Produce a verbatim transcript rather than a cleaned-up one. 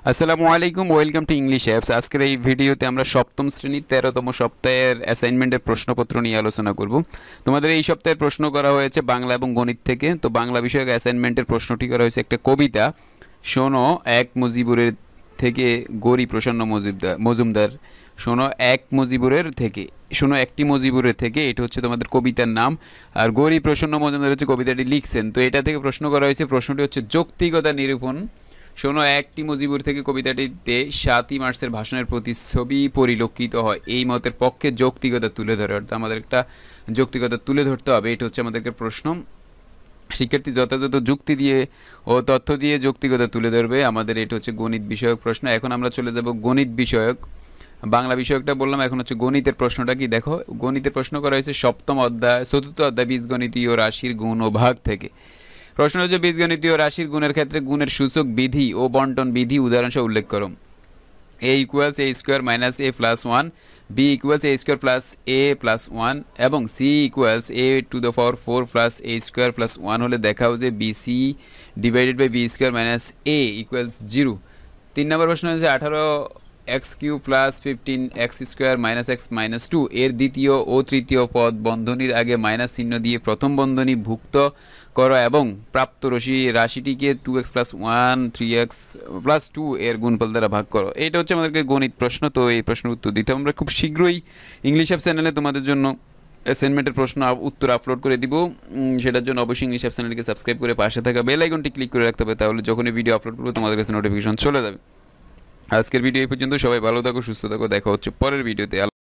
আসসালামু আলাইকুম, welcome to English apps. আজকের এই ভিডিওতে আমরা সপ্তম শ্রেণীর তেরোতম সপ্তাহের অ্যাসাইনমেন্টের প্রশ্নপত্র নিয়ে আলোচনা করব। তোমাদের এই সপ্তাহের প্রশ্ন করা হয়েছে বাংলা এবং গণিত থেকে। তো বাংলা বিষয়ক অ্যাসাইনমেন্টের প্রশ্নটি করা হয়েছে একটা কবিতা, শোনো এক মুজিবুরের থেকে গৌরী প্রসন্ন মজুমদার মজুমদার শোনো এক মুজিবুরের থেকে শোনো একটি মুজিবুরের থেকে, এটা হচ্ছে তোমাদের কবিতার নাম। আর গৌরী প্রসন্ন মজুমদার হচ্ছে কবিতাটি লিখছেন। তো এটা থেকে প্রশ্ন করা হয়েছে, প্রশ্নটি হচ্ছে যৌক্তিকতা নিরূপণ। শোনো একটি মুজিবুর থেকে কবিতাটিতে সাতই মার্চের ভাষণের প্রতিচ্ছবি পরিলক্ষিত হয়, এই মতের পক্ষে যৌক্তিকতা তুলে ধরে। অর্থাৎ আমাদের একটা যৌক্তিকতা তুলে ধরতে হবে, এটা হচ্ছে আমাদেরকে প্রশ্ন। শিক্ষার্থী যথাযথ যুক্তি দিয়ে ও তথ্য দিয়ে যৌক্তিকতা তুলে ধরবে। আমাদের এটা হচ্ছে গণিত বিষয়ক প্রশ্ন। এখন আমরা চলে যাব গণিত বিষয়ক। বাংলা বিষয়কটা বললাম, এখন হচ্ছে গণিতের প্রশ্নটা কি দেখো। গণিতের প্রশ্ন করা হয়েছে সপ্তম অধ্যায় চতুর্থ অধ্যায় বীজগণিতীয় রাশির গুণ ও ভাগ থেকে। প্রশ্ন হচ্ছে বীজগণিতীয় রাশির গুণের ক্ষেত্রে গুণের সূচক বিধি ও বন্টন বিধি উদাহরণসহ উল্লেখ করো। A equals a square minus a plus one, b equals a square plus a plus one এবং c equals a to the power four plus a square plus one হলে দেখাও যে b c divided by b square minus a equals zero. তিন নম্বর প্রশ্ন হচ্ছে আঠারো x cube plus fifteen x square minus x minus two এর দ্বিতীয় ও তৃতীয় পদ বন্ধনীর আগে মাইনাস চিহ্ন দিয়ে প্রথম বন্ধনী ভুক্ত করো এবং প্রাপ্ত রাশি রাশিটিকে two x plus one three x plus two এর গুণফল দ্বারা ভাগ করো। এটা হচ্ছে আমাদেরকে গণিত প্রশ্ন। তো এই প্রশ্নের উত্তর দিতে আমরা খুব শীঘ্রই ইংলিশ অ্যাপ চ্যানেলে তোমাদের জন্য অ্যাসাইনমেন্টের প্রশ্ন উত্তর আপলোড করে দিব। সেটার জন্য অবশ্যই ইংলিশ অ্যাপ চ্যানেলকে সাবস্ক্রাইব করে পাশে থাকা বেল আইকনটি ক্লিক করে রাখতে হবে, তাহলে যখনই ভিডিও আপলোড করবো তোমাদের কাছে নোটিফিকেশন চলে যাবে। আজকের ভিডিও এই পর্যন্ত। সবাই ভালো থাকো, সুস্থ থাকো, দেখা হচ্ছে পরের ভিডিওতে।